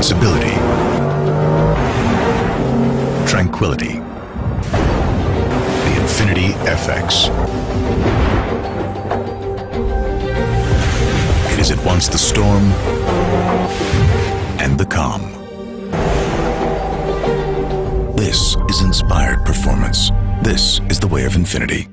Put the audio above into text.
responsibility, tranquility. The Infiniti FX. It is at once the storm and the calm. This is inspired performance. This is the way of Infiniti.